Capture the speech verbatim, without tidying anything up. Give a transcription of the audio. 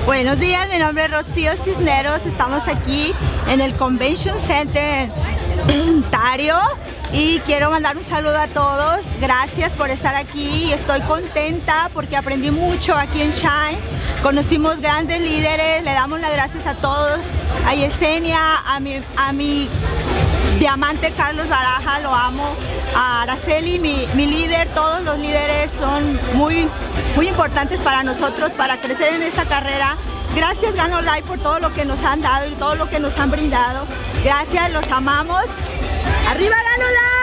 Buenos días, mi nombre es Rocío Cisneros, estamos aquí en el Convention Center en Ontario y quiero mandar un saludo a todos. Gracias por estar aquí, estoy contenta porque aprendí mucho aquí en Shine, conocimos grandes líderes, le damos las gracias a todos, a Yesenia, a mi, a mi diamante Carlos Baraja, lo amo, a Araceli, mi, mi líder. Todos los líderes son muy, muy importantes para nosotros, para crecer en esta carrera. Gracias Gano Life por todo lo que nos han dado y todo lo que nos han brindado. Gracias, los amamos. ¡Arriba Gano Life!